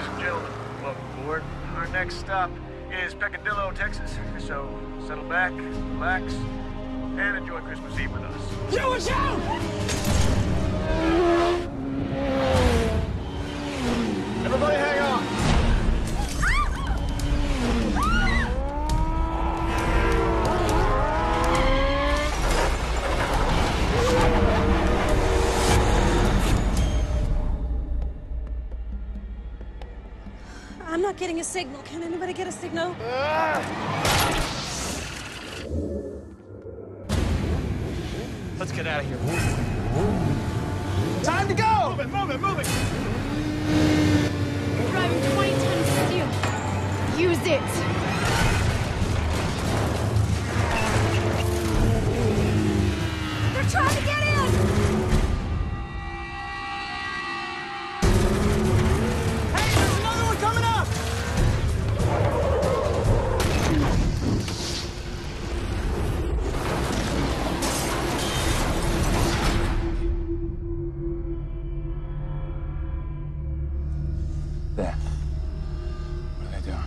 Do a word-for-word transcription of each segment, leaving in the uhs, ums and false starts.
Ladies and gentlemen, welcome aboard. Our next stop is Peccadillo, Texas. So settle back, relax, and enjoy Christmas Eve with us. Yo, watch out! Everybody hang on. I'm not getting a signal. Can anybody get a signal? Let's get out of here. Time to go! Move it, move it, move it! You're driving twenty tons of steel. Use it! They're trying to get in! Hey, there's another one coming up! There. What are they doing?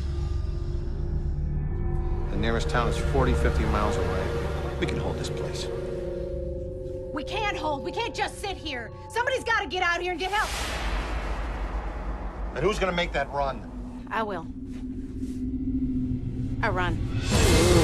The nearest town is forty, fifty miles away. We can hold this place. We can't hold. We can't just sit here. Somebody's got to get out here and get help. And who's gonna make that run? I will. I run.